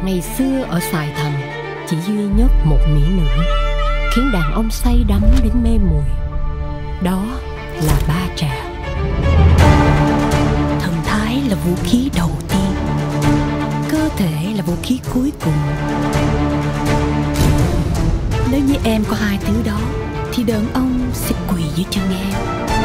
Ngày xưa ở Sài Thành chỉ duy nhất một mỹ nữ khiến đàn ông say đắm đến mê muội. Đó là Ba Trà. Thần thái là vũ khí đầu tiên, cơ thể là vũ khí cuối cùng. Nếu như em có hai thứ đó thì đàn ông sẽ quỳ dưới chân em.